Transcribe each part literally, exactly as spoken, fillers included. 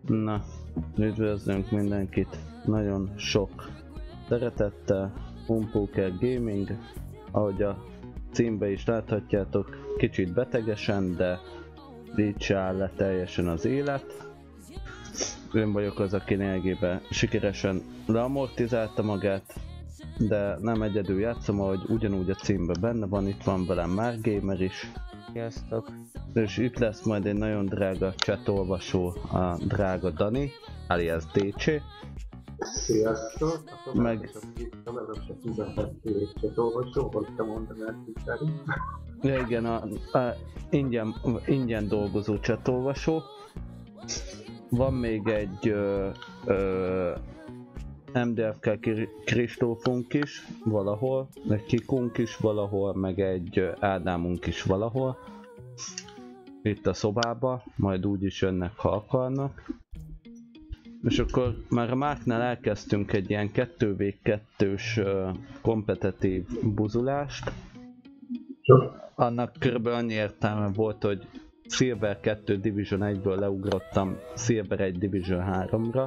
Na, üdvözlünk mindenkit, nagyon sok szeretettel, Unpoker Gaming, ahogy a címbe is láthatjátok, kicsit betegesen, de így se áll le teljesen az élet. Én vagyok az, aki lényegében sikeresen leamortizálta magát, de nem egyedül játszom, ahogy ugyanúgy a címben benne van, itt van velem már gamer is. Sziasztok! És itt lesz majd egy nagyon drága chatolvasó, a drága Dani, alias dé cé. Sziasztok! A Meg... továbbra sem fizetett chatolvasó, hogy te mondom el tisztelni. Ja igen, a, a ingyen, ingyen dolgozó chatolvasó. Van még egy ö, ö, em dé ef ká Kristófunk is valahol, egy Kikunk is valahol, meg egy Ádámunk is valahol. Itt a szobába, majd úgy is jönnek, ha akarnak. És akkor már a Márknál elkezdtünk egy ilyen kettő vé kettős uh, kompetitív buzulást. Annak körülbelül annyi értelme volt, hogy Silver kettő Division egyből leugrottam Silver egy Division háromra.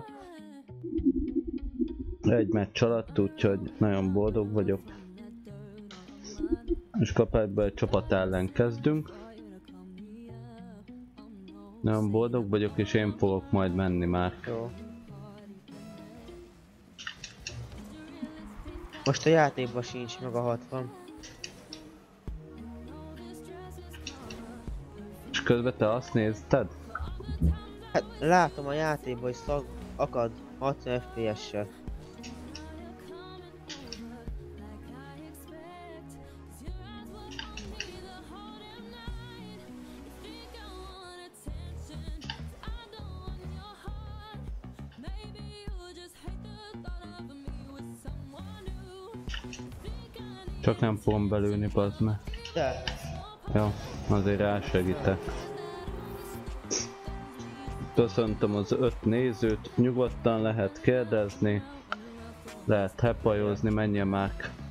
Egy meccs alatt, úgyhogy nagyon boldog vagyok. És kapásból egy csapat ellen kezdünk. Nagyon boldog vagyok, és én fogok majd menni már. Jó. Most a játékban sincs meg a hatvan. És közben te azt nézted? Hát látom a játékban, hogy szag akad hatvan ef pé es-sel. Csak nem fogom belőni, bazd meg. De. Jó, azért rásegítek. Köszöntöm az öt nézőt, nyugodtan lehet kérdezni, lehet hepajozni, menjen már.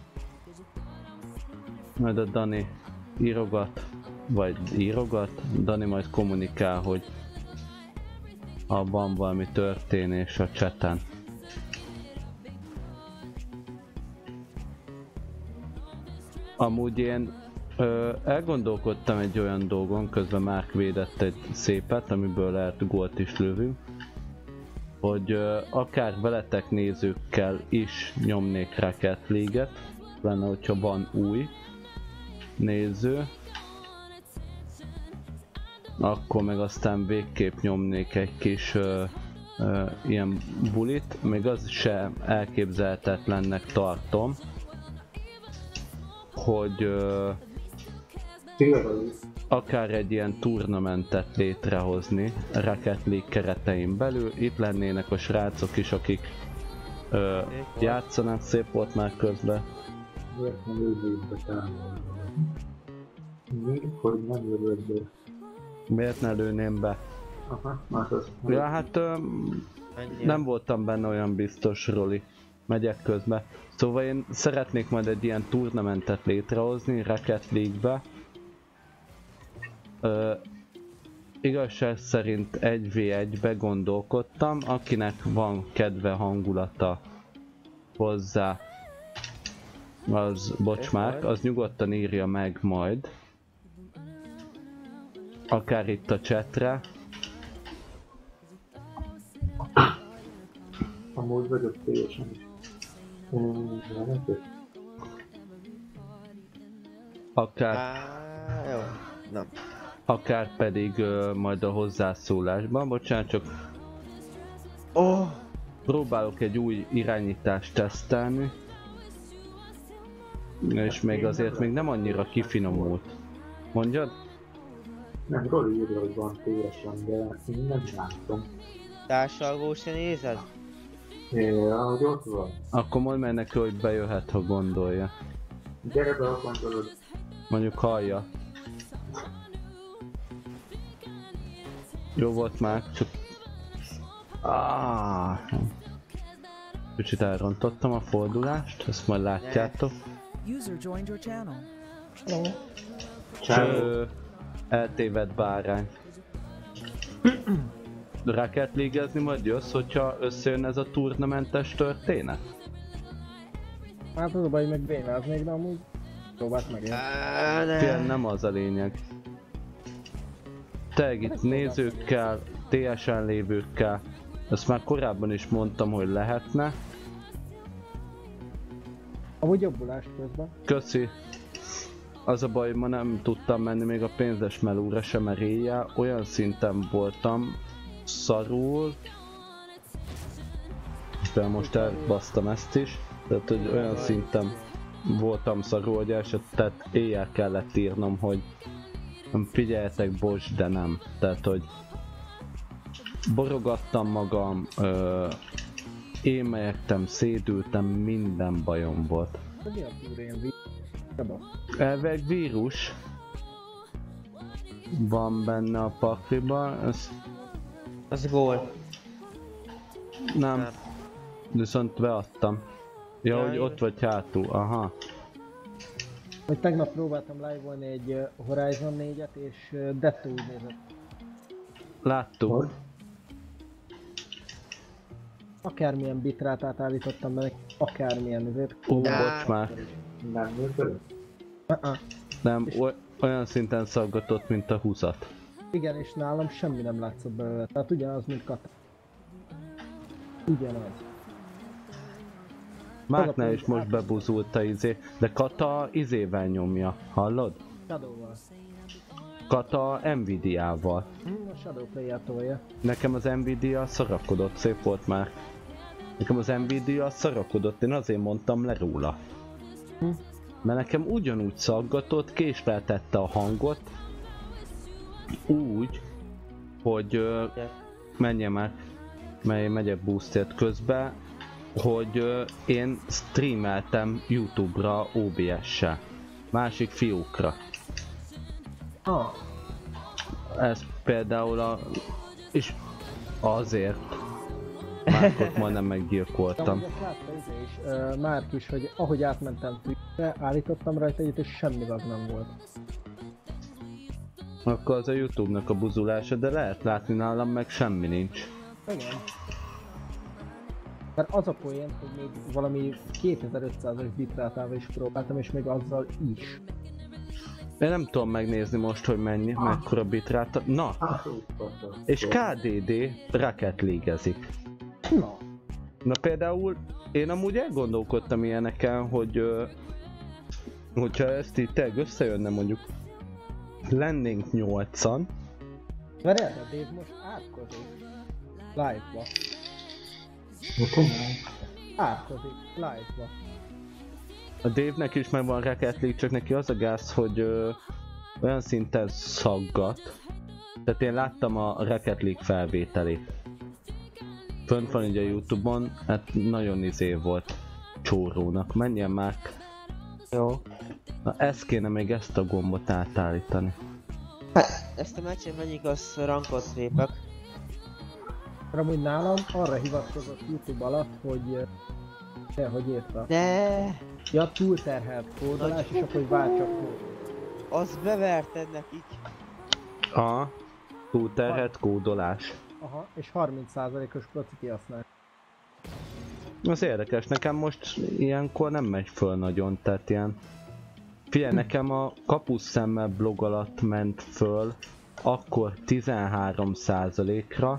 Majd a Dani írogat, vagy írogat, Dani majd kommunikál, hogy ha van valami történés a chaten. Amúgy én ö, elgondolkodtam egy olyan dolgon, közben Márk védett egy szépet, amiből lehet gólt is lövünk, hogy ö, akár veletek nézőkkel is nyomnék Rocket League-et, lenne, hogyha van új néző, akkor meg aztán végképp nyomnék egy kis ö, ö, ilyen bulit, még az se elképzelhetetlennek tartom, hogy ö, akár egy ilyen turnamentet létrehozni Rocket League keretein belül. Itt lennének a srácok is, akik ö, játszanak, szép volt már közben. Miért nem lőjük távolra? Miért, hogy nem lövöd be? Miért ne lőném be? Aha, már az... Ja hát ö, nem voltam benne olyan biztos, Roli. Megyek közben. Szóval én szeretnék majd egy ilyen turnamentet létrehozni Rocket League-be. Ö, igazság szerint egy vé egybe gondolkodtam, akinek van kedve, hangulata hozzá, az bocs már, az nyugodtan írja meg majd. Akár itt a chatre. Amúgy vagyok teljesen is. Akár, Á, jó. Nem. akár pedig uh, majd a hozzászólásban, bocsánat, csak Oh! próbálok egy új irányítást tesztelni, és még azért még nem annyira kifinomult. Mondjad? Nem, Roli írja, hogy van teljesen, de én nem látom. Társalgó se nézed? Ja, hogy ott van. Akkor mondd meg neki, hogy bejöhet, ha gondolja. Gyere be, ha gondolod. Mondjuk hallja. Jó volt már, csak... Ah. Kicsit elrontottam a fordulást, ezt majd látjátok. Ciao. Ö, eltévedt bárány. Rocket League-ezni majd jössz, hogyha összejön ez a turnamentes történet? Hát az a baj, meg bénáznék, de amúgy próbált meg én. Á, ne. Figyelj, nem az a lényeg. Te itt nézőkkel, té es en lévőkkel, ezt már korábban is mondtam, hogy lehetne. Amúgy jobbulás közben. Köszi. Az a baj, ma nem tudtam menni még a pénzes melóra sem, mert éjjel olyan szinten voltam szarul. De most elbasztam ezt is. Tehát, hogy olyan szinten voltam szarul, hogy esetett éjjel kellett írnom, hogy figyeljetek, bocs, de nem. Tehát, hogy borogattam magam, ö, émelyektem, szédültem, minden bajom volt. De mi a túrén ví? Elveg vírus van benne a pakliban, ez Az gól. nem, Nem. viszont beadtam. Ja, Ja, hogy jó. ott vagy hátul, aha. Hogy tegnap próbáltam live-olni egy uh, Horizon négyet, és uh, Detto úgy nézett. Láttuk. Hogy? Akármilyen bitrátát állítottam be, akármilyen ezért. Ó, Á. bocs már. Nem működik? Uh-uh. Nem, oly- olyan szinten szaggatott, mint a húszat. Igen, és nálam semmi nem látszott belőle, tehát ugyanaz, mint Kata. Ugyanaz. Márknál is most bebuzult a izé, de Kata izével nyomja, hallod? Shadow-val. Kata Nvidia-val. Hm, a Shadow Play-jel tolja. Nekem az Nvidia szarakodott, szép volt már. Nekem az Nvidia szarakodott, én azért mondtam le róla. Hm. Mert nekem ugyanúgy szaggatott, késleltette a hangot. Úgy, hogy ö, menjem már, mert én megyek boostért közben, hogy ö, én streameltem YouTube-ra ó bé es-sel. Másik fiúkra. Ah, Ez például a... és azért Márkot majdnem de meggyilkoltam. amúgy azt látta izé is, uh, Márk is, hogy ahogy átmentem Twitch-re, állítottam rajta egyet, és semmi bug nem volt. Akkor az a YouTube-nak a buzulása, de lehet látni nálam meg semmi nincs. Igen. Mert az a poén, hogy még valami kétezer-ötszázas bitrátával is próbáltam, és még azzal is. Én nem tudom megnézni most, hogy mennyi, mekkora bitráta. Na, Hát, úgy mondom. és ká dé dé Rocket League-ezik. Na, Na például én amúgy elgondolkodtam ilyeneken, hogy ö, hogyha ezt itt tényleg összejönne mondjuk, lennénk nyolcan, várjál, a Dave most átkozik. Live-ba. Na, komolyan. Átkozik. Live-ba. a Dave-nek is megvan Rocket League, csak neki az a gáz, hogy ö, olyan szinten szaggat. Tehát én láttam a Rocket League felvételét. Fönt van ugye a YouTube-on, hát nagyon izé volt csórónak. Menjen már! Jó. Na ezt kéne még ezt a gombot átállítani. Ezt a meccset mennyik az rankot népek. Mert amúgy nálam arra hivatkozott YouTube alatt, hogy... Eh, hogy írta. De Ja, túlterhelt kódolás, és akkor hogy váltsak kód. az beverted nekik. A túlterhet kódolás. Aha, és harminc százalékos proci kihasznál. Az érdekes, nekem most ilyenkor nem megy föl nagyon, tehát ilyen... Figyelj, nekem a kapuszszemmel blog alatt ment föl, akkor tizenhárom százalékra.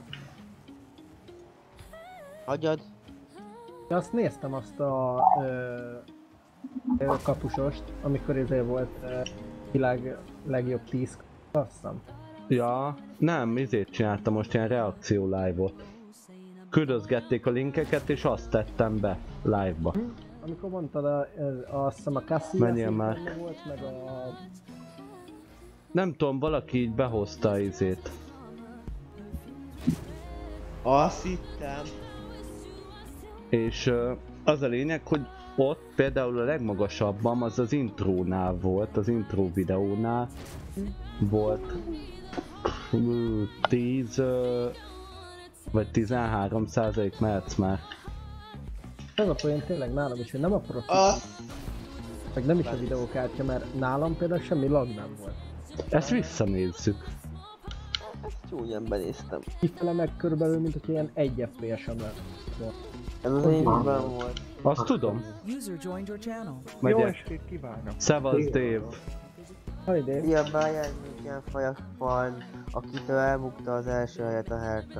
Agyad. Ja, azt néztem azt a ö, ö, kapusost, amikor ezért volt ö, világ legjobb tíz, azt hiszem. Ja, nem, izét csináltam most ilyen reakció live-ot. Küldözgették a linkeket és azt tettem be live-ba. Hm? Amikor mondtad, a, a, azt hiszem a Cassia Menjél már. szinten volt, meg a... Nem tudom, valaki így behozta az izét. Azt hittem. És uh, az a lényeg, hogy ott például a legmagasabban az az intrónál volt, az intro videónál volt uh, tíz uh, vagy tizenhárom százalék, mehetsz már. Ez a poén tényleg nálam is, hogy nem a proci, Azt. meg nem is a videókártya, mert nálam például semmi lag nem volt. Ezt visszanézzük. Csúnyán benéztem. Kifele meg körülbelül, mint hogyha ilyen egy ef pé es-en lett. Ez az én hibám volt. Azt tudom. User joined your channel. Jó Megyek. estét kívánok! Szevasz, Dave. Hajde, Szia Bayern München fajakfan, akitől elbukta az első helyet a Hertha.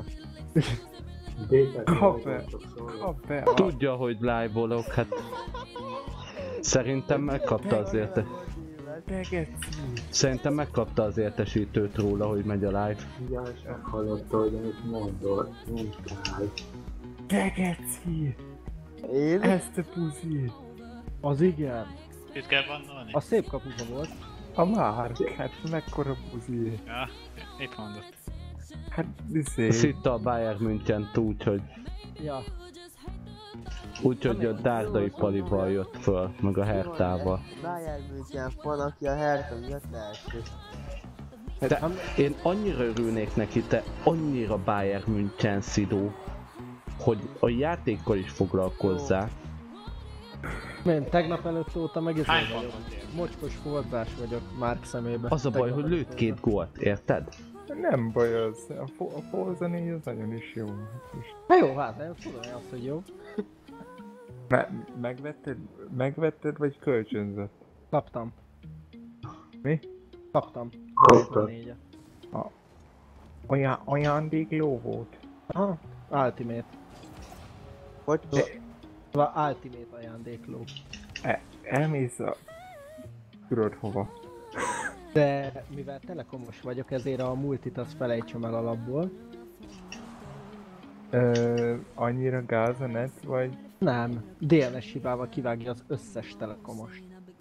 Kap be! Kap be! a- Tudja, hogy live-olok, hát... Szerintem megkapta az érte... De geci! Szerintem megkapta az értesítőt róla, hogy megy a live. Ja, és meghallotta, hogy amit mondott, mondtál. De geci! Én? Ezt a puzi! az igen. Itt kell bannolni? A szép kapuka volt. A Márk, hát mekkora puzi! Ja, mit mondott? Hát izé... Szitta a Bayern München-t úgy, hogy... Ja. Úgyhogy a Dárdai Palival jött föl, meg a Hertával. Bayern München fan, aki a Hertha miatt első. De én annyira örülnék neki, te annyira Bayern München szidó, hogy a játékkal is foglalkozzál. Én tegnap előtt óta meg Hány izé vagyok. pontot ér? Mocskos forzás vagyok Márk szemébe. Az a baj, Tegnap hogy lőtt előtt két óta. gólt, érted? Nem baj az, a, fo- a Forza négy az nagyon is jó. És Hát jó, hát nem tudom én azt, hogy jó. me- megvetted, megvetted vagy kölcsönzött? Kaptam. Mi? Kaptam. Kaptad. négyet. Olyan, ajándékló volt? Aha. Ultimate. Hogy? Szóval Ultimate ajándékló. E- elmész a... Tudod hova? De mivel telekomos vagyok, ezért a multit azt felejtsem el alapból. Ö, annyira gáz a net, vagy... Nem, dé en es hibával kivágja az összes telekomost.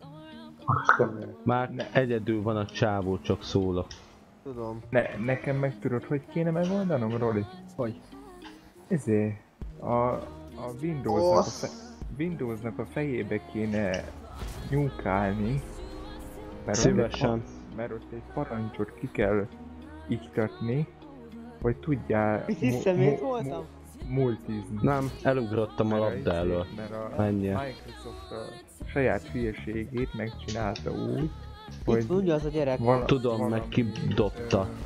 Aztán Már Ne. egyedül van a csávó, csak szólok. Tudom. Ne, nekem meg tudod, hogy kéne megoldanom, Roli? Hogy? Ezé, a, a Windowsnak a, Osz. fe, Windowsnak a fejébe kéne nyúkálni, mert ott, egy, Szívesen. pa- mert ott egy parancsot ki kell iktatni, hogy tudjál Mit hiszem, én voltam? multizni. Nem, elugrottam a Mert labda izé- elől. Mert a Menjél. Microsoft a saját hülyeségét megcsinálta úgy, hogy Itt mondja az a gyerek. vala- Tudom, valami, meg kidobta. ö,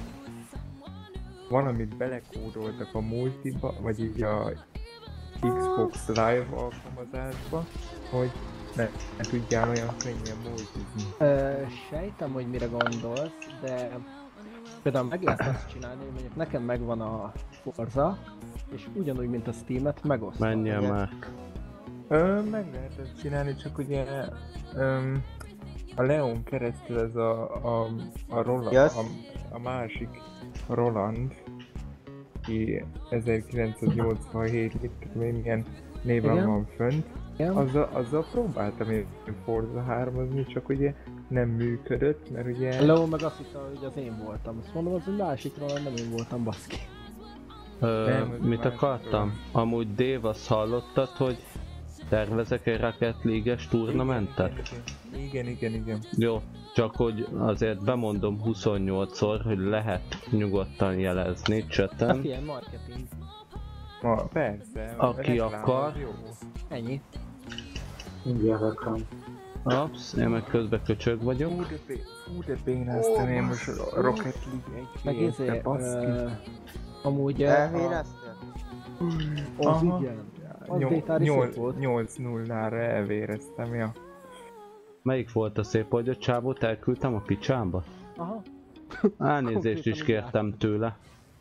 Valamit belekódoltak a multiba, vagy így a Xbox Live alkalmazásba, hogy ne, ne tudjál olyan könnyen multizni. Ö, sejtem, hogy mire gondolsz, de például meg lehet azt csinálni, hogy mondjuk nekem megvan a Forza, és ugyanúgy, mint a Steam-et megosztom. Menjél Igen. már. Ö, meg lehet ezt csinálni, csak ugye öm, a Leon keresztül ez a, a, a, Roland, Yes. a, a másik Roland, aki ezerkilencszáznyolcvanhét itt milyen néven Igen. van fönt, Igen? azzal, azzal próbáltam én Forza hármazni, csak ugye nem működött, mert ugye... Leo meg azt hitte, hogy az én voltam. Azt mondom, az egy másikról, nem én voltam, baszki. Ö, Nem, ez mit másik akartam? Amúgy Dave, azt hallottad, hogy tervezek egy Rocket League-es turnamentet? Igen, igen, igen. Jó, csak hogy azért bemondom huszonnyolcszor, hogy lehet nyugodtan jelezni Hát chaten. ilyen marketing. Ma, persze, a Aki reklám akar. az jó. Ennyi. mindjárt reklám. Ups, én meg közben köcsög vagyok. Fú de, bé- fú de bénáztam én most a Rocket League Meg egy izé, hétre, baszki. ö, amúgy... ö, a- Elvéreztél? Az Aha. igen. Az Détári szép volt. nyolc nullára elvéreztem, ja. Melyik volt a szép, hogy a csávót elküldtem a picsámba? Aha. Elnézést is Konkrétan kértem tőle.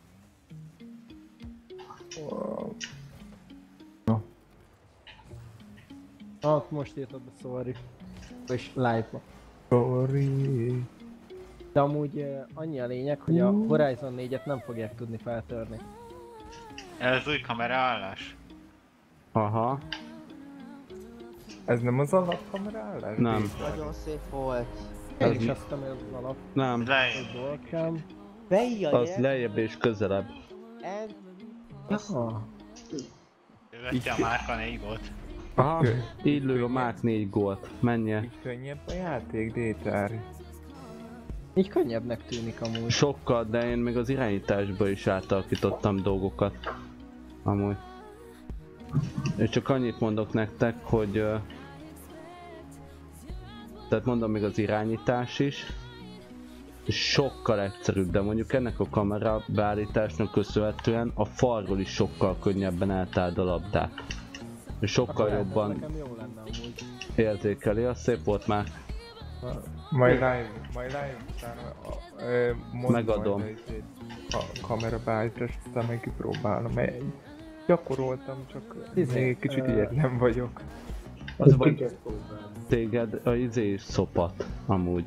Ah, most írtad be, sorry. És live-ba. Sorry. De amúgy uh, annyi a lényeg, hogy a Horizon négyet nem fogják tudni feltörni. Ez az új kameraállás? Aha, Ez nem az alapkamerálás? Nem. Nagyon szép volt. Én Ez is mi? azt hiszem, hogy az alap nem, Lejjebb. dolgám. Beíja az gyerek. lejjebb és közelebb. En... Aha. Ő vette a márka négy volt. Aha, így lő a Mák négy gólt. Menjél. Így könnyebb a játék, Détár. Így könnyebbnek tűnik amúgy. Sokkal, de én még az irányításba is átalakítottam dolgokat. Amúgy. És csak annyit mondok nektek, hogy... ö, Tehát mondom még az irányítás is. sokkal egyszerűbb, de mondjuk ennek a kamera beállításnak köszönhetően a falról is sokkal könnyebben eltáld a labdát. És sokkal Akkor jobban nekem jó lenne amúgy. érzékeli, az szép volt már. Majd live, majd live utána a- ö, mondd Megadom. majd izét, a kamera beállítást, aztán meg kipróbálom, mert gyakoroltam, csak Izé, még egy kicsit ö, ilyetlen vagyok. Az Ki vagy kell próbálni. téged a izé is szopat, amúgy.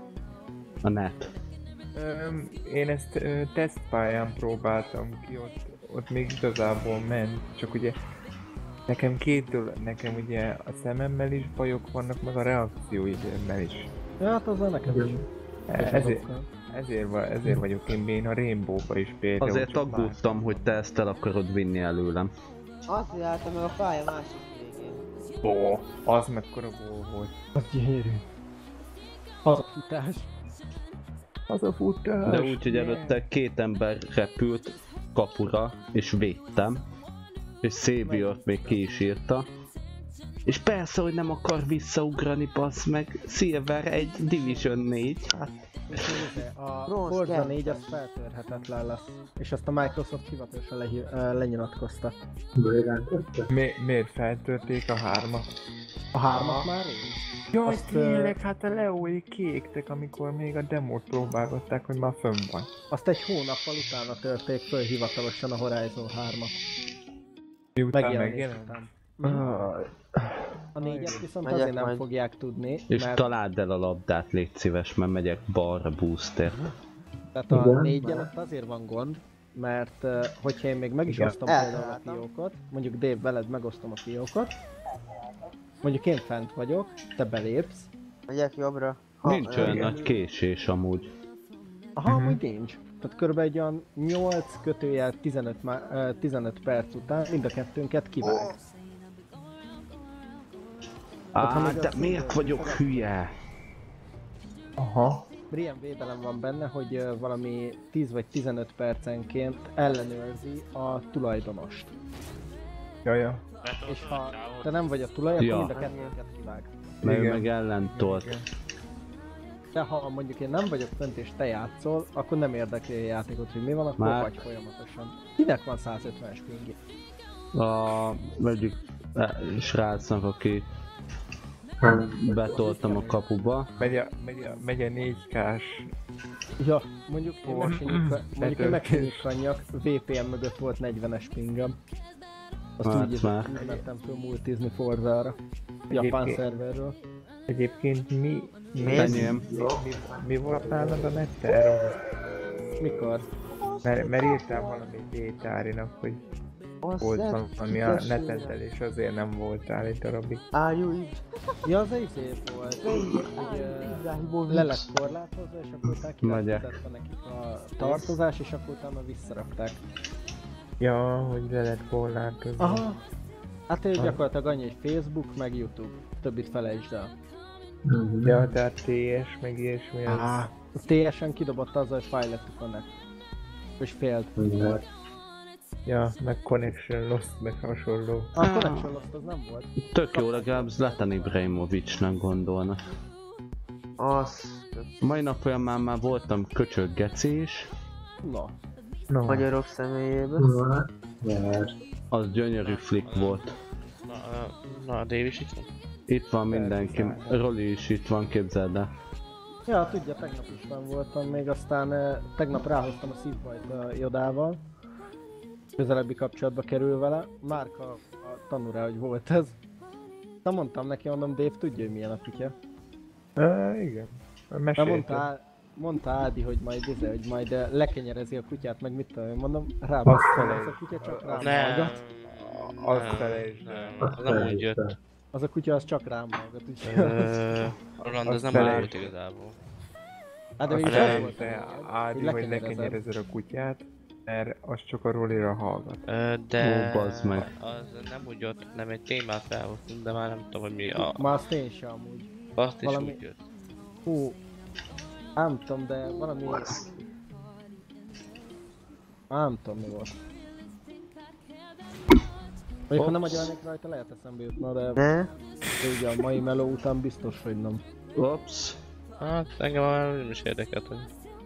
A net. Öm, én ezt ö, tesztpályán próbáltam ki, ott, ott még igazából ment, csak ugye nekem két dolog, nekem ugye a szememmel is bajok vannak, meg a reakcióidőmmel is. Ja, hát azzal nekem is. E- Ezért, ezért, va- ezért vagyok én béna a Rainbow-ba is például. Azért csak más- aggódtam, hogy te ezt el akarod vinni előlem. Azért álltam meg a pálya másik végén. Ó, az mekkora gól volt. Az gyönyörű. Az a futás. Az a futás. De úgy, hogy yeah. előtte két ember repült kapura, és védtem. És Xavier még ki is írta. És persze, hogy nem akar visszaugrani, bassz meg. Silver egy Division négy, hát. És nézze, a Bronz Forza kettő. négy az feltörhetetlen lesz. És azt a Microsoft hivatalosan lehí- ö, lenyilatkozta. Bőrán ötte? Mi, miért feltörték a hármat? A hármat már így? Jaj, Azt, ö, tényleg, hát a Leói kiégtek, amikor még a demót próbálgatták, hogy már fönn van. Azt egy hónappal utána törték föl hivatalosan a Horizon hármat. Miután Megjelenés megjelent? után. Ah, A négyet viszont Megyek azért nem majd. fogják tudni, és mert találd el a labdát, légy szíves, mert megyek balra booster. tehát a Igen. négyen ott azért van gond, mert uh, hogyha én még meg is Igen. osztom például a Eltaláltam. fiókot, mondjuk Dave veled megosztom a fiókot, mondjuk én fent vagyok, te belépsz, Megyek jobbra. Ha, Nincs ö, olyan igen. nagy késés amúgy. aha, Mhm. amúgy nincs. Tehát körülbelül egy olyan nyolc kötőjel tizenöt, má- ö, tizenöt perc után mind a kettőnket kivág. Hát, ha Á, még de azt miért mondod, vagyok hogy hülye? Aha. Ilyen védelem van benne, hogy ö, valami tíz vagy tizenöt percenként ellenőrzi a tulajdonost. Jaja. És ha te nem vagy a tulaj, akkor Ja. mind a kettőnket kivág. Mert ő Igen. meg ellentolt. Igen. De ha mondjuk én nem vagyok fönt és te játszol, akkor nem érdekli a játékot, hogy mi van, akkor Már- vagy folyamatosan. Kinek van százötvenes pingi? A mondjuk e, srácnak, aki Hát, betoltam a kapuba. Megy a, megy a, megy a négy kás. Ja, mondjuk én meg se nyitva- mondjuk én meg se Betöltés. nyitkanjak, vé pé en mögött volt negyvenes pingem. Azt Hát úgy már. nem mentem föl multizni Forzára. Japán Egyébként- szerverről. Egyébként mi... Mi, Mész? mi, Enyém. mi, mi volt nálad a netterről? Mikor? Mert, mert írtál valami Détárinak, hogy Azt volt lehet, valami a tessék. netedel, és azért nem voltál egy darabig. Álljú így. Ja, az izé volt, hogy ö, le lett korlátozva, és akkor utána Megyek. kivetett nekik a tartozás, és akkor utána visszarakták. Ja, hogy le lett korlátozva. Aha. Hát ő gyakorlatilag annyi, hogy Facebook, meg YouTube. Többit felejtsd el. mhm. Ja, tehát té es, meg ilyesmi. az- A té es-en kidobott azzal, hogy file lett a connect. És félt. Igen. Ja, meg Connection Lost, meg hasonló. A connection lost az nem volt. Tök jó, legalább Zlatan Ibrahimovicsnak gondolnak. Azt. Mai nap folyamán már voltam köcsög geci is. Na. No. Magyarok személyében. Na, nyert. Az gyönyörű flick volt. Na, a- na a Dave is itt van? Itt van mindenki, Roli is itt van, képzeld el. Ja, tudja, tegnap is van voltam még, aztán eh, tegnap ráhoztam a szívbajt a Jodával. Közelebbi kapcsolatba kerül vele. Márka a tanul rá, hogy volt ez. Na mondtam neki, mondom, Dave tudja, hogy milyen a kutya. Uh, igen. Na Meséltem. mondta, Á- mondta Ádi, hogy majd, izé, hogy majd eh, lekenyerezi a kutyát, meg mit tudom én, mondom, rá Azt fel, felejtsd. ez a kutya csak rám Nem, hallgat. Azt nem, felejtsd el. nem, az nem úgy jött. Az a kutya az csak rám hallgat, úgyhogy... Ö, Roland, ez Azt nem felejtsd. úgy volt igazából. Hát de Azt mégis az felejtsd volt, el, hogy Ádi, hogy lekenyerezed. lekenyerezed a kutyát, mert az csak a Rolira hallgat. Ö, de Ó, bazd meg. az nem úgy jött, nem egy témát felhoztunk, de már nem tudom, hogy mi a... Már azt én sem amúgy. Azt is valami- úgy jött. Hú, nem tudom, de valami... Nem tudom mi volt. Mondjuk ha nem agyalnék rajta, lehet eszembe jutna, de, Ne? de ugye a mai meló után biztos, hogy nem. Ups. Hát engem már nem is érdekelt, hogy...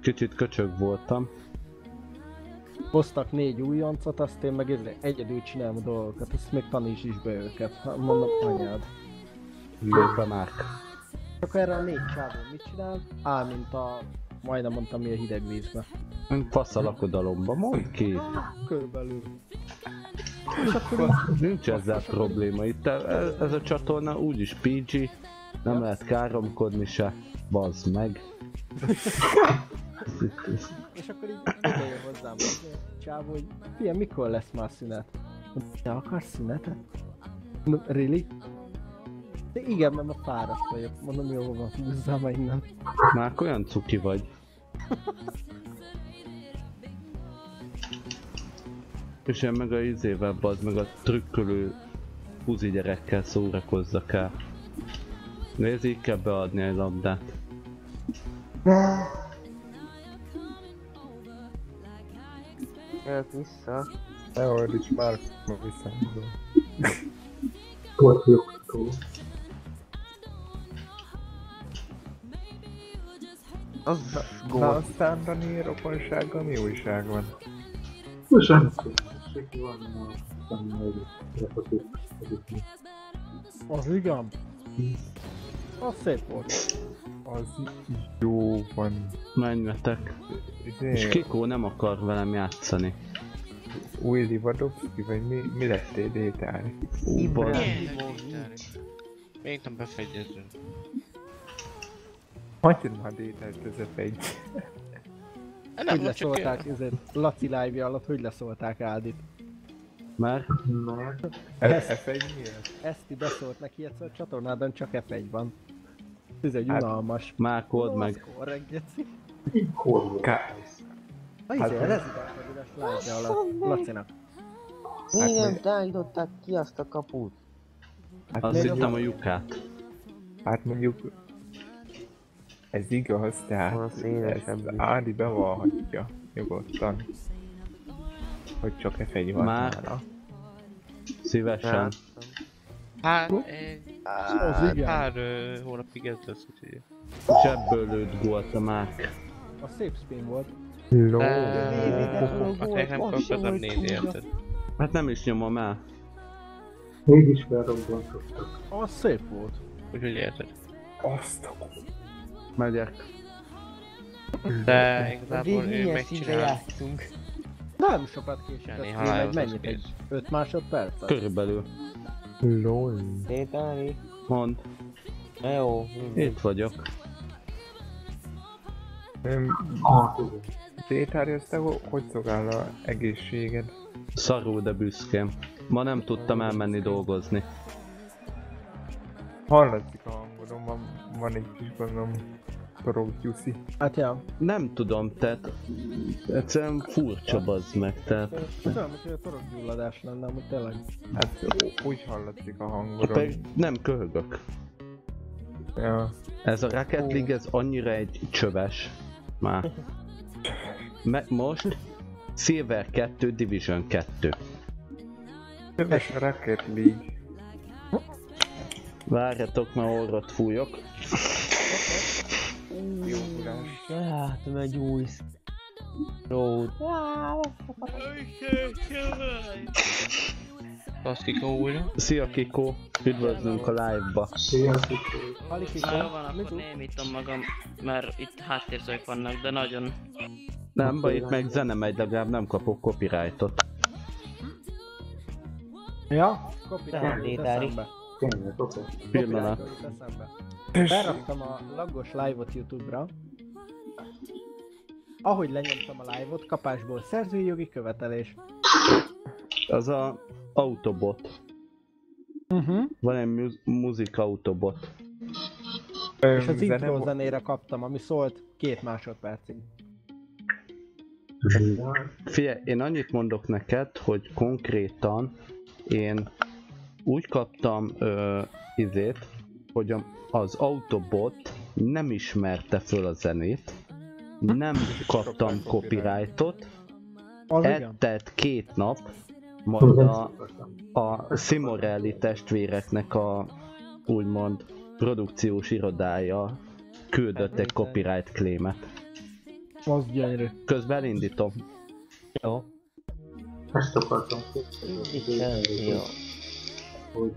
kicsit köcsög voltam. Hoztak négy újoncot, azt én meg ezért egyedül csinálom a dolgokat, azt még taníts is be őket. Ha mondom, anyád. Lép már. Csak erre a négy csávon mit csinál? Á, mint a... majdnem mondtam, mi a hideg vízbe. Fasz a lakodalomba, mondd ki! Körülbelül. És akkor Nincs ezzel probléma, itt ez, ez a csatorna úgyis pé gé, nem lehet káromkodni se, bazd meg. És akkor így ide jön hozzám a csávó, hogy fiam, mikor lesz már szünet? Te akarsz szünetet? No, really? De igen, mert ma fáradt vagyok. Mondom, jó van, húzzál már innen. Már olyan cuki vagy. És én meg a izével, bazd meg a trükkölő buzi gyerekkel szórakozzak el. Nézd, így kell beadni a labdát. Jövök vissza. Ne ordíts már, ma visszamondom. Volt vagyok túl. Az Na gól. aztán Dani rokonsággal mi újság van? Most nem tudom. Van a tanulmány repotét. Az igen. Az szép volt. Az jó van. Menjetek. És Kiko nem akar velem játszani. Új Livadovszki, vagy mi, mi lettél détári? Ú, bazd. Még nem befegyezünk. Hagyjad már détárt ez a egy. Hogy Nem, csak leszólták, ezért Laci live alatt, hogy leszólták Áldit. Mert Mert ef egy miért? Eszti beszólt neki egyszer a csatornádon, csak ef egy van. Ez egy unalmas. mákold meg. Az korrekt, geci. hol volt? Ká... A izé, a Resident Evil-es live alatt Lacinak. Még nem mi- tájították ki azt a kaput. Hát, Azt még- hittem a lyukát. hát mondjuk... Ez igaz, Van tehát szélesebb ezt is. Ádi bevallhatja nyugodtan. Hogy csak ef egy van Már. nála. Szívesen. Hát, egy... Az igen. Pár ö, hónapig ez lesz, úgyhogy... És ebből lőtt gólt a Mák. A szép spin volt. Ló. Hát még nem kaptam nézni, érted? Hát nem is nyomom el. Mégis felrobbantottak. Az szép volt. Úgyhogy érted. Azt a... Megyek. De igazából Addig ő milyen színre megcsinál. játszunk. Nem sokat késik a Csinálni stream, halálhoz egy az mennyit? kész. Egy öt másodpercet? Körülbelül. Lol. Tétári. Mond. Na jó, mindegy. Itt vagyok. Ah, tudom. Détári, azt te ho- hogy szolgál a egészséged? Szarul, de büszkém. Ma nem tudtam elmenni dolgozni. Hallatszik a hangodon, van, van egy kis gondolom toroggyuszi. Hát ja, Nem tudom, tehát... Egyszerűen furcsa bazd meg, tehát... ez olyan, hogy a torokgyulladás lenne, amúgy tényleg. Hát ó- úgy hallatszik a hangodon. Pedig nem köhögök. Ja. Ez a Rocket League, ez annyira egy csöves. Már. Me most Silver kettő, Division kettő. Köves a Rocket League. Várjatok, mert orrot fújok. Jó urás. Látom egy új road. Azt Kiko újra. Szia Kiko, üdvözlünk a live-ba. Sziasztok! Halikika, Na jó van, akkor némítom magam, mert itt háttérzők vannak, de nagyon... Nem baj, itt meg zene megy, legalább nem kapok copyrightot. Ja, copyright jut Tétári. eszembe. Tényleg, oké. Pillanat. Copyright jut eszembe. Beraktam a lagos live-ot YouTube-ra. Ahogy lenyomtam a live-ot, kapásból szerzői jogi követelés. Az a Autobot. Uh-huh. Van egy mu Music Autobot. És az intro zenére kaptam, ami szólt két másodpercig. Figyelj, én annyit mondok neked, hogy konkrétan én úgy kaptam ö, izét, hogy a, az Autobot nem ismerte föl a zenét, nem kaptam copyrightot, Az igen. eltelt két nap, majd a, a Simorelli testvéreknek a úgymond produkciós irodája küldött egy copyright claimet. Az gyönyörű. Közben elindítom. Jó. Ezt akartam kérdezni, Jó. hogy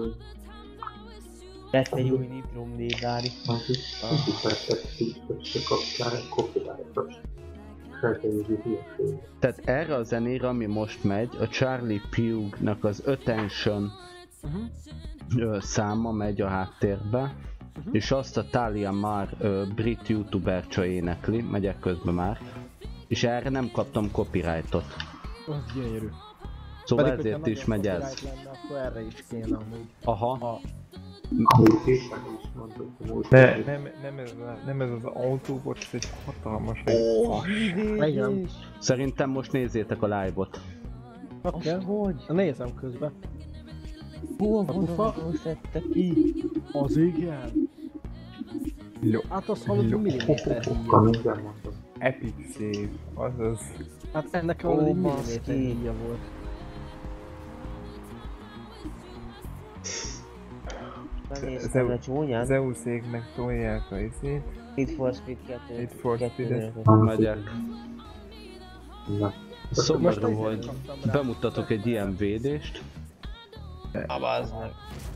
Lett egy új Nitrom Dédári. az is kifejtették, hogy se kaptál egy copyrightot. Feltegyézi hírség. Tehát erre a zenére, ami most megy, a Charlie Pughnak az Attention Uh-huh. ö, száma megy a háttérbe, Uh-huh. és azt a Talia már ö, brit youtuber csaj énekli, megyek közben már, és erre nem kaptam copyrightot. Az gyönyörű. Szóval Pedig, ezért hogyha is nagyon megy ez. copyright lenne, akkor erre is kéne amúgy. Aha. Ha Ahogy Péter is mondta, hogy most De nem, nem, ez, a- nem ez az Autobot, ez egy hatalmas egy fas. igen. Szerintem most nézzétek a live-ot. Oké. Hogy? Nézem közben. Hol A kufa? van, szedte ki? Az igen. Jó. Hát azt hallod, Jó. milliméter Akkor híja. mindjárt mondom. Epic save, azaz. Hát ennek Ó, valami baszki. milliméter híja volt. Benéztem le csúnyán. Zeus-égnek tolják a izét. Need for Speed kettő. Need for Speed-et. Megyek. Na, Szomorú, Most hogy kaptam rá. bemutatok egy ilyen védést, Abázd meg.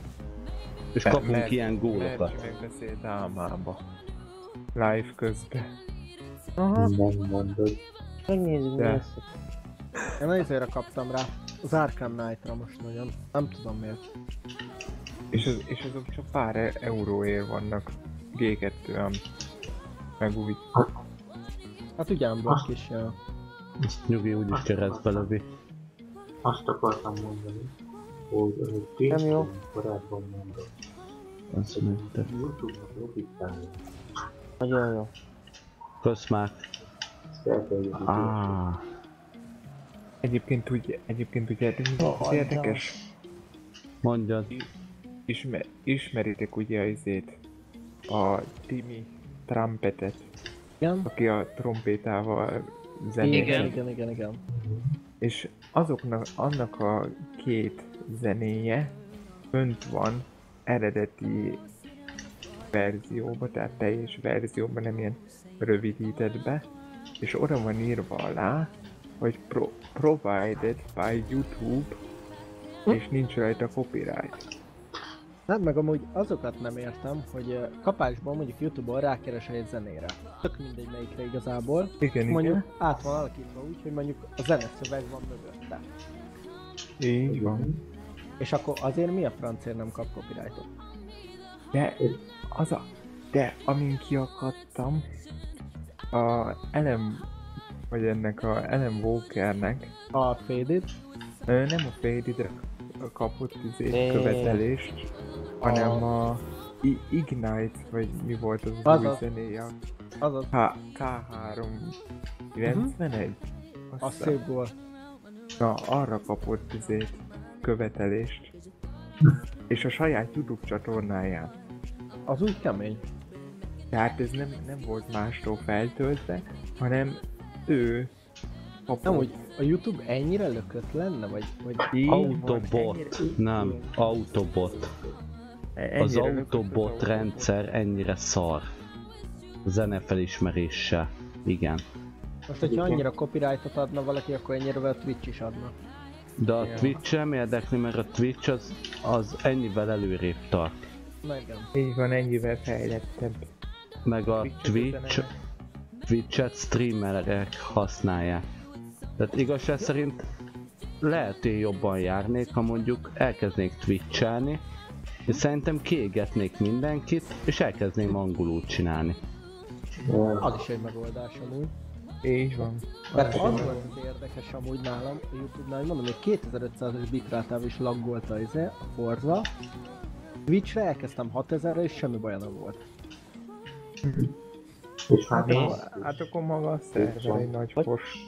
és Mert- kapunk mert- ilyen Mert gólokat. megbeszélt álmába. Live közben. Aha, nem mondod. megnézzük mi De. lesz. Én azért kaptam rá. Az Arkham Knight-ra most nagyon. Nem tudom miért. És, az, és azok csak pár e- euróért vannak. gé kettő ám. Megújít. Hát ugyanből kis jön. Ezt nyugi úgyis keresztbe lövi. Azt akartam mondani, hogy ahogy Nem jó. Péter korábban mondott, Azt mondta. YouTube-nak logikálja. Nagyon jó. Kösz már. Ezt elkezdjük. Ah, Egyébként úgy, egyébként ugye az érdekes. mondjad. Ismer, ismeritek ugye az izét, a Timmy Trumpetet, Igen? aki a trompétával Igen, zenél. Igen. igen, igen, igen. És azoknak, annak a két zenéje fönt van eredeti verzióban, tehát teljes verzióban, nem ilyen rövidítettbe, és oda van írva alá, hogy pro provided by YouTube, és nincs rajta copyright. Hát meg amúgy azokat nem értem, hogy ö, kapásból mondjuk YouTube-on rákeresel egy zenére. Tök mindegy melyikre igazából. Igen, Mondjuk igen. át van alakítva úgy, hogy mondjuk a zeneszöveg van mögötte. Így van. És akkor azért mi a francért nem kap copyrightot? De az a... De amin kiakadtam, a Ellen, vagy ennek a Ellen Walkernek, A Faded? ö, nem a Faded kapott izé Né. követelést, hanem a I- Ignite, vagy mi volt az, az új Azaz. zenéje, Azaz, a K három kilencvenegy? az Azt szép volt. Na, arra kapott izét követelést. És a saját YouTube csatornáján. Az úgy kemény. Tehát ez nem, nem volt mástól feltöltve, hanem ő kapott. Nem, hogy a YouTube ennyire lökött lenne, vagy... vagy... Így van, Autobot. ennyire- Nem, Autobot. ennyire Az lökött Autobot Autobot. rendszer ennyire szar. Zene felismeréssel. Igen. Most, hogyha annyira copyrightot adna valaki, akkor ennyire a Twitch is adna. De a Ja. Twitch sem érdekli, mert a Twitch az, az ennyivel előrébb tart. Na igen. Így van, ennyivel fejlettebb. Meg a Twitch Twitch, zene- Twitch-et streamerek használják. Tehát igazság szerint lehet én jobban járnék, ha mondjuk elkeznék twitchelni, és szerintem kiégetnék mindenkit, és elkeznék angolul csinálni. Az is egy megoldás amúgy. Így van. Mert az volt az érdekes amúgy nálam a YouTube-nál, hogy mondom, hogy kétezer-ötszázas bitrátával is laggolta izé, a Forza. Twitchre elkezdtem hatezerre és semmi baja nem volt. És már Hát, nem akkor- hát akkor maga a szerver egy nagy Hogy? fos.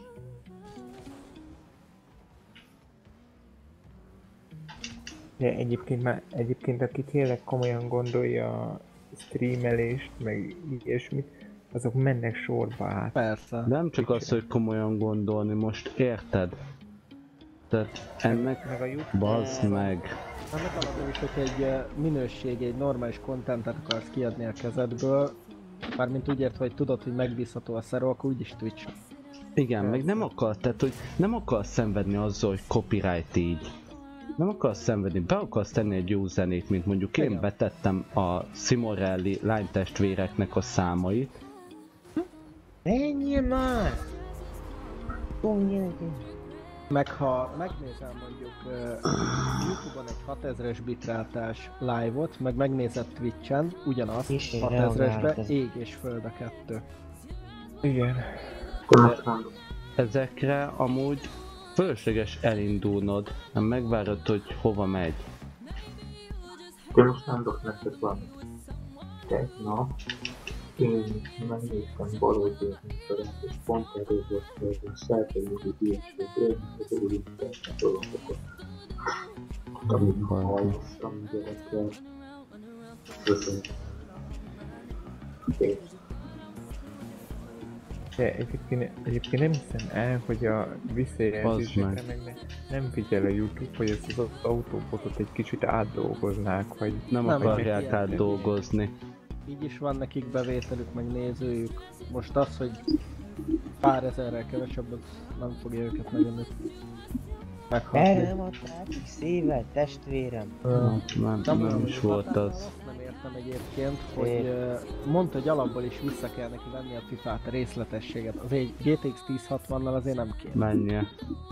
De egyébként már, egyébként aki tényleg komolyan gondolja a streamelést, meg ilyesmit, azok mennek sorba át. Persze. Nem csak az, hogy komolyan gondolni, most érted? Tehát ennek Meg a YouTube, bazd meg. Annak alapján is, hogy egy eh, minőség, egy normális kontentet akarsz kiadni a kezedből, Mármint úgy ért, hogy tudod, hogy megbízható a szeró, akkor úgyis Twitch. Igen, meg nem akar, tehát hogy nem akarsz szenvedni azzal, hogy copyright így. Nem akarsz szenvedni, be akarsz tenni egy jó zenét, mint mondjuk én Igen. betettem a Simorelli lánytestvéreknek a számait. Menjél már! Menjél! Meg ha megnézel mondjuk uh, YouTube-on egy hatezres bitrátás live-ot, meg megnézed Twitch-en ugyanazt És én hatezresbe, reagáltam. ég és föld a kettő. Igen. Konstans. Ezekre amúgy fölösleges elindulnod, nem megvárod, hogy hova megy. Én most nem tudok neked valamit. Tegnap én megnéztem Balógyér műsorát, és pont erről volt, hogy a Szerkei Díjasségről, az úrinternet dolgokat. Amit hallottam gyerekkel. Köszönöm. De egyébként, egyébként nem hiszem el, hogy a visszajelzésekre meg ne, nem figyel a YouTube, hogy ezt az autóbotot egy kicsit átdolgoznák, vagy... Nem, Nem, akarják ilyen- átdolgozni. Így is van nekik bevételük, meg nézőjük. Most az, hogy pár ezerrel kevesebb, az nem fogja őket nagyon Erre meghatni. nem adták szívet, testvérem! Nem, nem, nem hogy is volt hatása, az. azt nem értem egyébként, hogy Én- ö, mondta, hogy alapból is vissza kell neki venni a fifát, a részletességet. Az egy gé té iksz tíz hatvannal azért nem kéne. Menje.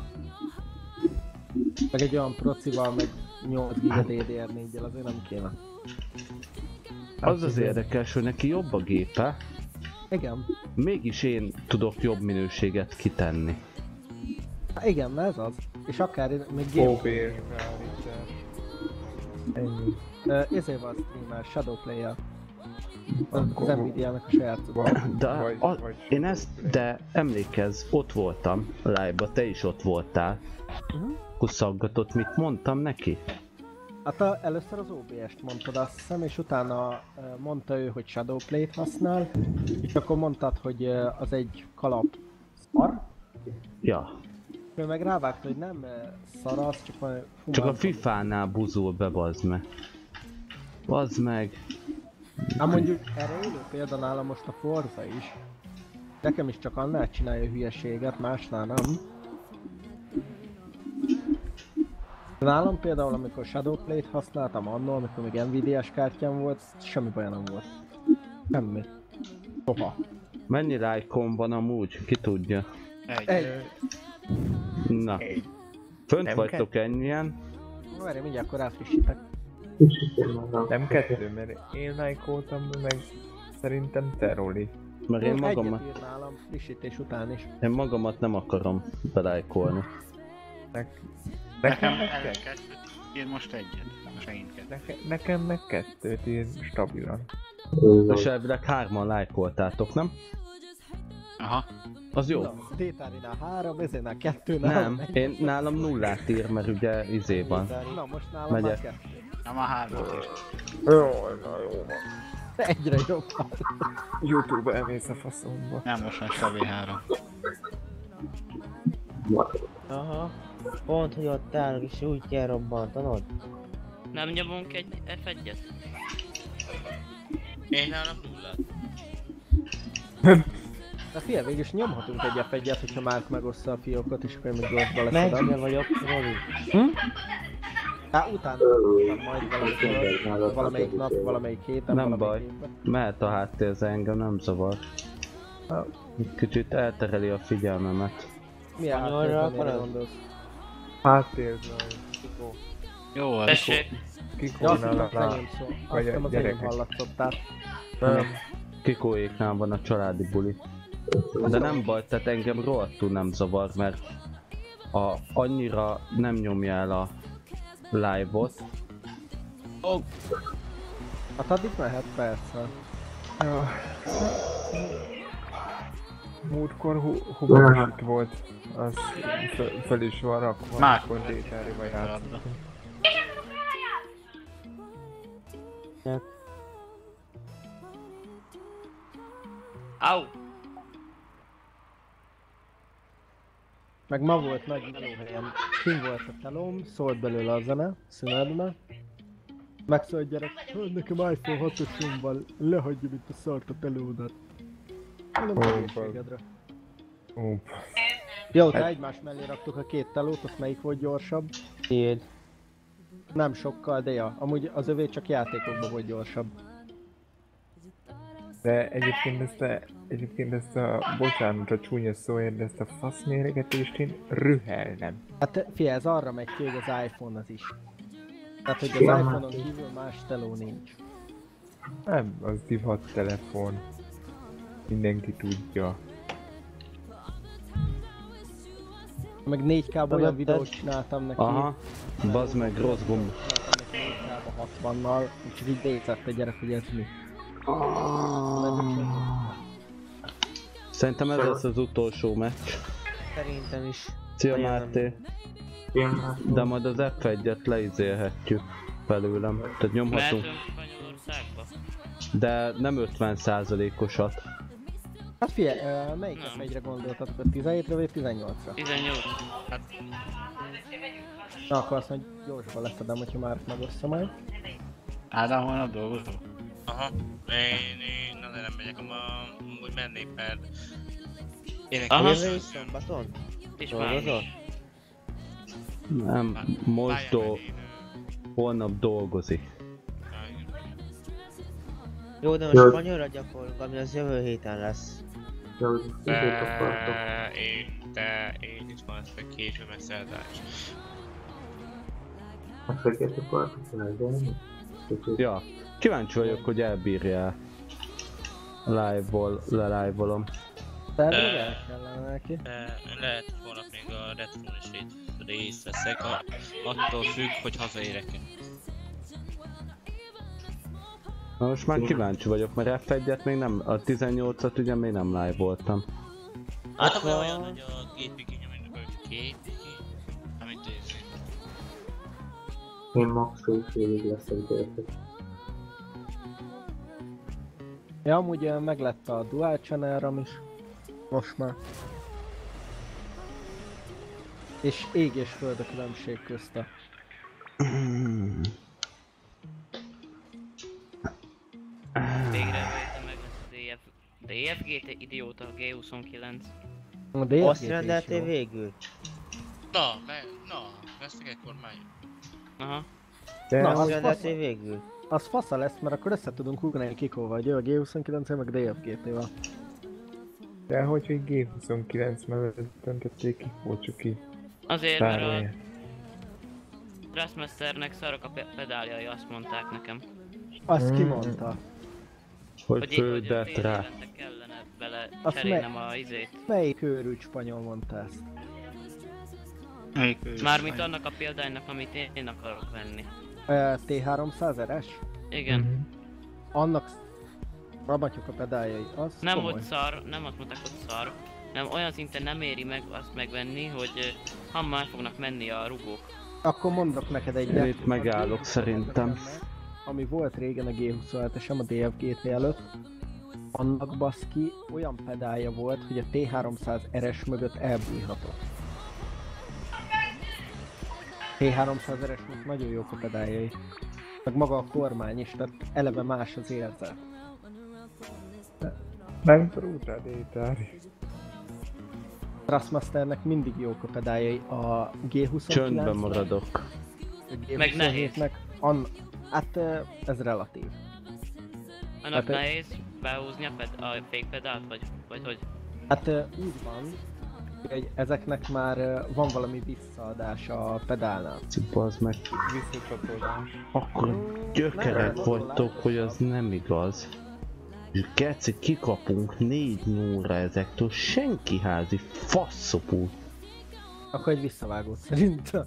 Meg egy olyan procival, meg nyolc giga dé dé er néggyel azért nem kéne. Az az érdekes, hogy neki jobb a gépe, Igen, mégis én tudok jobb minőséget kitenni. Há, igen, na ez az. És akár még ó game bé er beállítás. Ennyi. uh, ezért van streamer, Shadowplay-el. Az Akkor- Nvidia-nak a saját cucca. De, Vagy- a, vagy én ezt, de emlékezz, ott voltam a live-ba, te is ott voltál. Mhm. Kuszaggatott, mit mondtam neki? Hát a, először az ó bé est mondtad, azt hiszem, és utána uh, mondta ő, hogy Shadowplay-t használ, és akkor mondtad, hogy uh, az egy kalap szar. Ja, Ő meg rávágta, hogy nem uh, szar az, csak majd csak a fifánál buzul be, bazd meg. Bazd meg. Hát mondjuk erre élő példa nálam most a Forza is. Nekem is csak annál csinálja hülyeséget, másnál nem. Nálam például, amikor Shadowplay-t használtam annól, amikor még Nvidia-s kártyám volt, semmi baj nem volt. Semmi. Soha. Mennyi lájkom van amúgy? Ki tudja? Egy. Egy. Na. Fönt Nem vagytok ennyien? Várj, mindjárt akkor ráfrissítek. Kicsit én már Nem kettő, mert én lájkoltam, meg szerintem te, Roli. Mert én magamat, Egyet ír nálam, frissítés után is. én magamat nem akarom belájkolni. Nek, Nekem nekem meg elég kettő. kettőt, én most egyet. Most megint kettőt. Neke, nekem meg kettőt ír stabilan. És elvileg hárman lájkoltátok, nem? Aha. Az jó. Na, Détárinál három, ezénál kettő, nálam Nem, egy. én nálam nullát ír, mert ugye izé van. Na most nálam Megyek. már kettő. Nem a hármat is. Jó, na jó van. De egyre jobban. YouTube elmész a faszomba. Nem, most már stabil három. Aha. Pont, hogy ott állok, és úgy kell robbantanod. Nem nyomunk egy ef egyet? Én nálam nullát. De figyelj, végülis nyomhatunk egy ef egyet, hogyha Márk megoszta a fiókot, és akkor én meg gyorsba leszedem. Megybe vagyok, Roli. Hát utána majd valamikor, valamelyik nap, valamelyik héten, Nem valamelyik baj. évben. Mehet a háttérze, engem nem zavar. Kicsit eltereli a figyelmemet. Milyen Spanyolra háttérzenére akarod? gondolsz? Háttérzaj. Jó, az. Tessék, Ja, azt Kikónál hittem a az enyém szó. Azt vagy a hittem az enyém gyerekek. hallatszott át. Nem. Kikóéknál van a családi buli. De nem baj, tehát engem rohadtul nem zavar, mert a, annyira nem nyomja el a live-ot. Hát addig mehet persze. Ja. Múltkor hu- humoros itt volt, az föl, föl is van rakva, Már. amikor Détárival játszottunk. au! Meg ma volt nagy melóhelyem. Kim volt a telóm, szólt belőle a zene, szünetbe. Megszólalt gyerek, hogy nekem iPhone hatosom van, lehagyjam itt a szart a telódat. Mondom, Ó, egészségedre. Ó, Jó, te egymás mellé raktuk a két telót, azt melyik volt gyorsabb? Tiéd. Nem sokkal, de ja, amúgy az övé csak játékokban volt gyorsabb. de egyébként ezt a, egyébként ezt a, bocsánat a csúnya szóért, de ezt a faszméregetést én rühelnem. Hát figyelj, ez arra megy ki, hogy az iPhone az is. Tehát, hogy az Ja, iPhone-on már- kívül más teló nincs. Nem, az divat telefon. Mindenki tudja. Meg négy ká-ban olyan Mögötted? videót csináltam neki. Aha, bazd meg, rossz gomb. Csináltam neki négy ká-ban hatvannal, úgyhogy így décett a gyerek, hogy ez mi. Szerintem ez lesz az utolsó meccs. Szerintem is. Szia Nagyon Máté. Film, De majd az ef egyet leizélhetjük belőlem. Tehát nyomhatunk. Mehetünk Spanyolországba? De nem ötven százalékosat. Hát figyelj, uh, melyik Nem. ef egyre gondoltatok? A tizenhétre vagy tizennyolcra? tizennyolc. Hát Na akkor azt mondja, hogy gyorsban leszedem, hogyha már megosztja majd. Ádám holnap dolgozol? Aha, én, én nagyon nem megyek, ama úgy mennék, mert... Én Aha. Jövő is szombaton? és Dolgozol? már Nem, most do holnap dolgozik. Jó, de Jó. most spanyolra gyakorlunk, ami az jövő héten lesz. de hogy időt akartok. De én, de én itt van ez a késő megszállás. Hát fekete akartok elvenni? Ja, kíváncsi vagyok, hogy elbírja live-ból, le-live-olom. Tervig el kellene neki. De lehet, hogy holnap még a Retron is itt részt veszek, a, attól függ, hogy hazaérek-e. Na most már kíváncsi vagyok, mert ef egyet még nem, a tizennyolcat ugye még nem live voltam. Hát Atva- olyan, hogy a gépig nyomjuk a gépig, amit nézzük. Én max fél évig leszek gyerekek. Ja, amúgy uh, meglett a Dual Channel-ram is. Most már. És ég és föld a különbség közte. végre végre meg lesz a dé ef, dé ef gé, te idióta, gé huszonkilenc. A dé ef gé Azt is rendeltél jó. végül? Na, me, na, vesztek egy már Aha. De Na, Azt az rendeltél végül? Az fasza lesz, mert akkor össze tudunk ugrani Kikóval, hogy ő a gé huszonkilenc meg dé ef gé té-vel. de hogy hogy gé huszonkilenc mellett döntötték ki, volt csak ki. Azért, mert a Zárójel. Thrustmasternek szarok a pe- pedáljai, azt mondták nekem. Azt Mm. kimondta. Hogy Hogy, fő hogy fél det rá. évente kellene bele Azt cserélnem a izét. Melyik őrült spanyol mondta ezt? Melyik ő is Mármint vagy? annak a példánynak, amit én, én akarok venni. Uh, té háromszáz er-es? Igen. Mhm. Annak rabatjuk a pedáljai, az Nem, komoly. hogy szar, nem azt mondták, hogy szar. Nem, olyan szinten nem éri meg azt megvenni, hogy ö, hamar el fognak menni a rugók. Akkor mondok neked egy Én itt megállok szerintem. Ami volt régen a gé huszonhetesem a dé ef gé té előtt, annak baszki olyan pedálja volt, hogy a té háromszáz er-es mögött elbújhatott. té háromszáz er-es volt nagyon jók a pedáljai. Meg maga a kormány is, tehát eleve más az érzet. Nem tudtál détári. Thrustmasternek mindig jók a pedáljai, a gé huszonkilenc Csöndben maradok. a gé Meg nehéz. huszonhétnek an... Hát ö, ez relatív. Annak Hát, ö- nehéz behúzni a, ped- a fake pedált, vagy, vagy hogy? Hát ö, úgy van, hogy ezeknek már ö, van valami visszaadás a pedálnál. Bazd meg. Visszacsatolás. Akkor gyökerek vagytok, hogy az nem igaz. És Geci, kikapunk négy nullra ezektől, senki házi faszopó. Akkor egy visszavágót szerintem.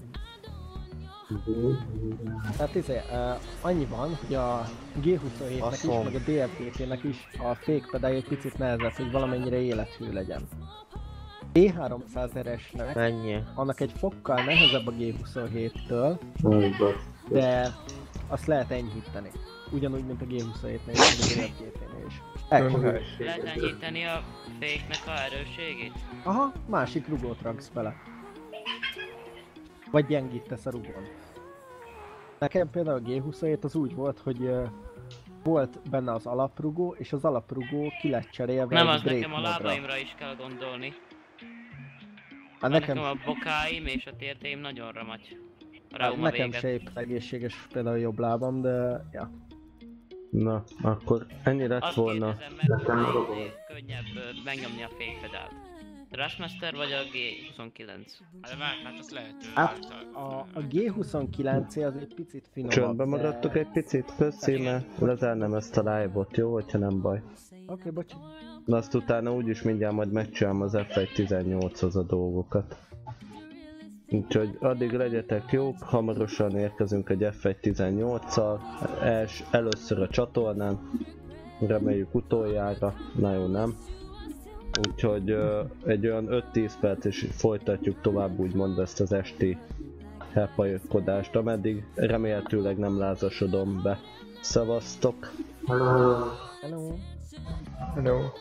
Tehát izé, uh, annyi van, hogy a gé huszonhétnek is, Faszom. meg a dé ef gé té-nek is a fake pedálja egy picit nehezebb, hogy valamennyire élethű legyen. té háromszáz er-esnek Mennyi? annak egy fokkal nehezebb a gé huszonhéttől, Nagy basz. de azt lehet enyhíteni. Ugyanúgy, mint a gé huszonhétnél és a dé ef gé té-nél is. Egy. Lehet enyhíteni a fake-nek a erősségét? Aha, másik rugót raksz bele. Vagy gyengítesz a rugón. Nekem például a G huszonhét az úgy volt, hogy uh, volt benne az alaprugó, és az alaprugó ki lett cserélve Nem, egy az break nekem a modra. lábaimra is kell gondolni. Hát Mert nekem, nekem a bokáim és a térdeim nagyon ramagy. hát Rauma nekem véget. se épp egészséges például a jobb lábam, de ja. Na, akkor ennyi lett Azt volna. kérdezem, mert Nekem izé robog. könnyebb ö, megnyomni a fékpedált. Rushmaster vagy a G huszonkilenc? Hát várj, hát azt lehet... ő Hát, által- A, a G huszonkilenc az egy picit finomabb, Csöndben de- maradtok egy picit, köszi, mert lezárnám ezt a live-ot, jó? Hogyha nem baj. Oké, bocsi. Na azt utána úgyis mindjárt majd megcsinálom az F egy tizennyolchoz a dolgokat. Úgyhogy addig legyetek jók, hamarosan érkezünk egy F egy tizennyolccal, Els, először a csatornán, reméljük utoljára, na jó nem. Úgyhogy uh, egy olyan öt-tíz perc és folytatjuk tovább úgymond ezt az esti elpajkodást, ameddig remélhetőleg nem lázasodom be. Szevasztok! Hello, hello. Hello. Hello.